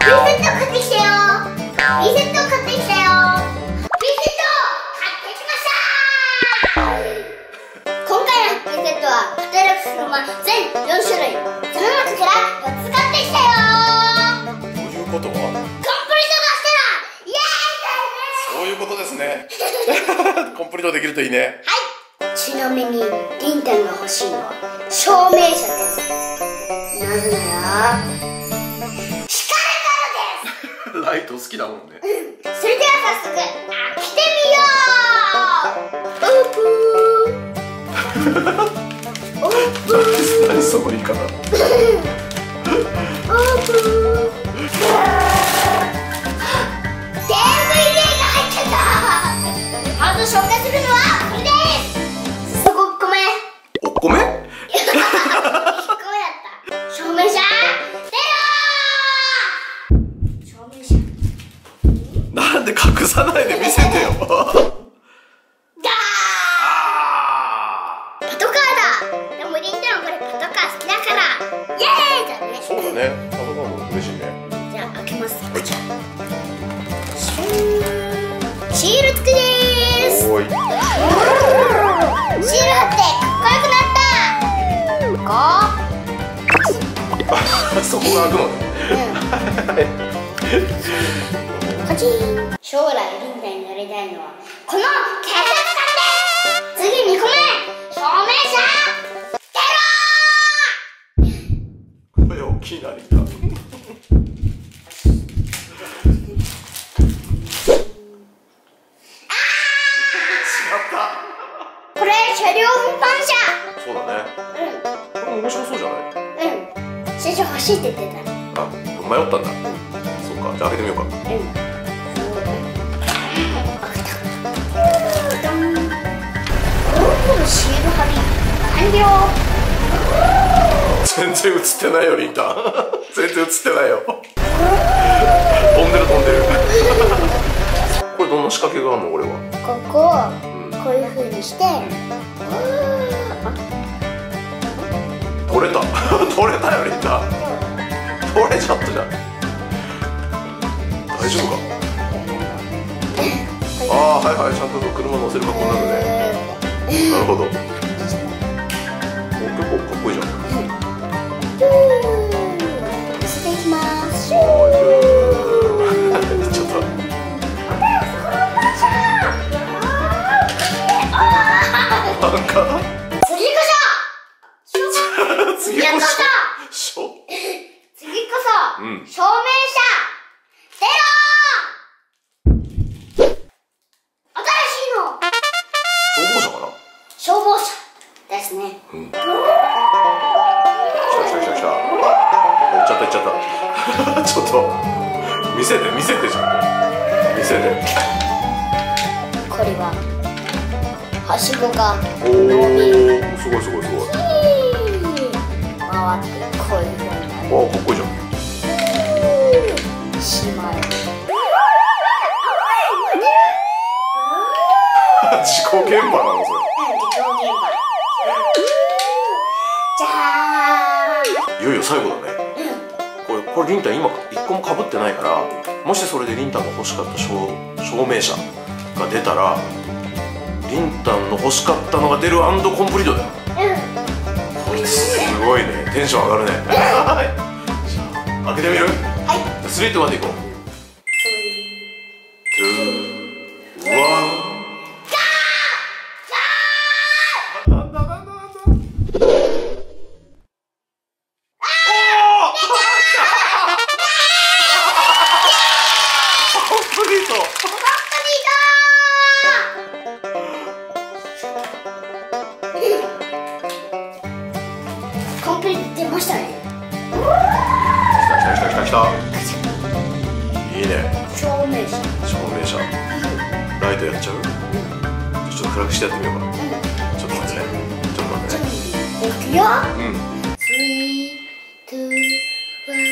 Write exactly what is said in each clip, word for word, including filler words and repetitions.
セット買ってきたよ。リセット買ってきたよ。リセット買ってきました。今回のリセットは働く車全よん種類、その中からよっつ買ってきたよ。 ということはコンプリートがしたらイエーイだよね。 そういうことですね。コンプリートできるといいね。 はい、ちなみにリンタンが欲しいのは証明書です。なぜならライト好きだもんね。 それでは早速開けてみよう。オープンオープン何その言い方。 オープン ディーブイディー が入っちゃった。まず紹介するのはこれです。そこごめん。 お米？ ごめんだった。証明書なんで隠さないで見せてよ。 ガーパトカーだ。でもリンタのこれパトカー好きだからイエーイだね。 そうだね。パトカーも嬉しいね。 じゃあ開けます。 はい。 シール付きでーす。 おーい。 シール貼ってかっこよくなった。 あ、そこが開くのね。 カチン。将来リンタになりたいのはこの警察官です。次にこめ証明書これ大きいなリンタ。 これ車両運搬車。 そうだね。 うん。 これ面白そうじゃない？ うん。車掌欲しいって言ってた。 あ、迷ったんだ。そうか、じゃあ開けてみようか。 うん。シール貼り完了。 全然映ってないよリンタ。全然映ってないよ。飛んでる飛んでる。これどんな仕掛けがあるのこれは？ ここをこういう風にして、 取れた。取れたよリンタ。取れちゃったじゃん。大丈夫か？ああ、はいはい、ちゃんと車乗せる格好になるね。なるほど。お、結構かっこいいじゃん。 乗せていきます。 ちょっと。なんか。 次こそ。 次こそ。次こそ。 うん。 証明書。出ろ。新しいの。 消防車かな？ 消防車ですね。 うん。来た来た来た来た。行っちゃった行っちゃった。ちょっと見せて見せてちゃんと見せて。 これははしごがおお、すごいすごいすごい。 回ってこういう風になる。 わあ、かっこいいじゃん。 しまい。 事故現場なのそれ。 事故現場。じゃーん。 いよいよ最後だね。これこれリンタン今一個も被ってないから、もしそれでリンタンが欲しかった証証明書が出たら、リンタンの欲しかったのが出る&コンプリートだよ。 うん。 すごいね、テンション上がるね。はい。じゃあ開けてみる？ はい。 スリー、ツー、ワンでいこう。ツー、ワン。なんだなんだなんだ。コンプリート。 コンプリート出ましたね。 来た来た来た来た。いいね。 証明書。 証明書。ライトやっちゃう？ちょっと暗くしてやってみようかな。ちょっと待ってね。ちょっと待ってね。 いくよ。 うん。 スリー、ツー、ワン、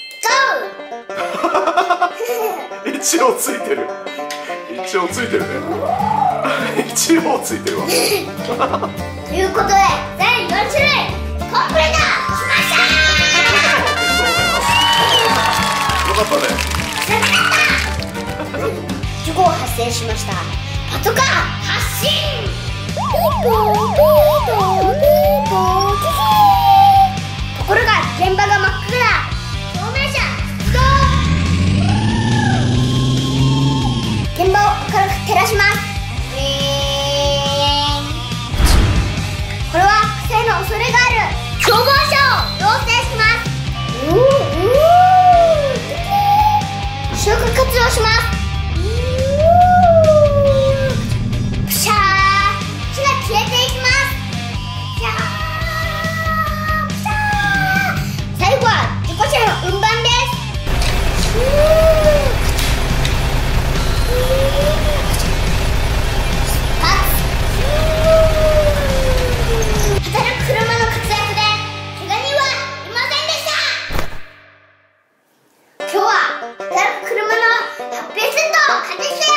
ゴー。 一応ついてる。一応ついてるね。一応ついてるわ。 ということで全よん種類コンプリートしました。 よかったね。 電しました。パトカー発進。ピーポーピーポーピーポーキキー。ところが現場が真っ暗。照明車出動。現場を明るく照らします。ウィーン。これは不正の恐れがある。消防車を要請します。うーうー消火活動します。プシャー。火が消えていきます。プシャープシャー。最後は事故車の運搬です。シュー働く車の活躍で怪我人はいませんでした。今日は働く車のハッピーセットを買ってきたよ。